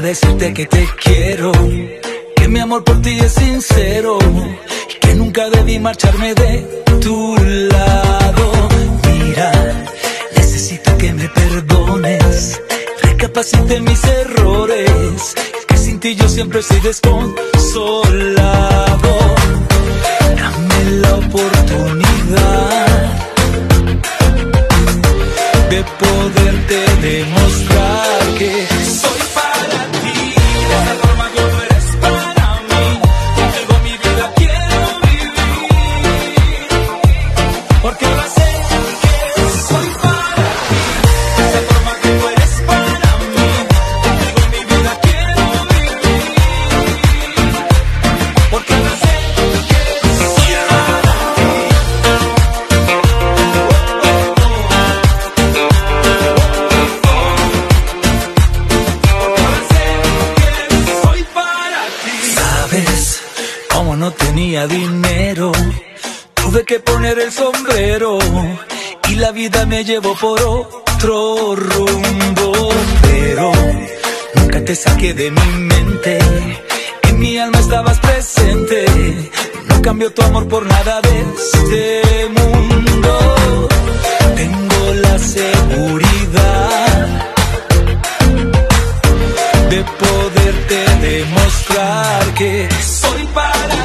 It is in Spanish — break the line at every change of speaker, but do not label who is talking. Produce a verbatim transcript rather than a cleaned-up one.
decirte que te quiero, que mi amor por ti es sincero y que nunca debí marcharme de tu lado. Mira, necesito que me perdones, recapacite mis errores, que sin ti yo siempre estoy desconsolado. Dame la oportunidad de poderte demostrar que soy para ti. De esa forma que tú eres para mí, contigo mi vida quiero vivir, porque ahora sé que soy para ti. De esa forma que tú eres para mí, contigo mi vida quiero vivir, porque ahora sé que soy para ti. Como no tenía dinero, tuve que poner el sombrero y la vida me llevó por otro rumbo. Pero nunca te saqué de mi mente, en mi alma estabas presente. No cambio tu amor por nada de este mundo. Tengo la seguridad de poderte demostrar que soy para